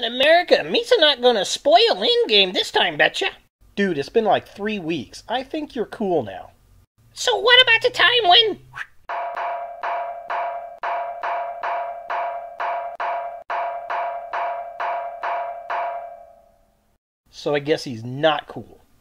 Captain America, Misa not gonna spoil Endgame this time, betcha. Dude, it's been like 3 weeks. I think you're cool now. So what about the time when... So I guess he's not cool.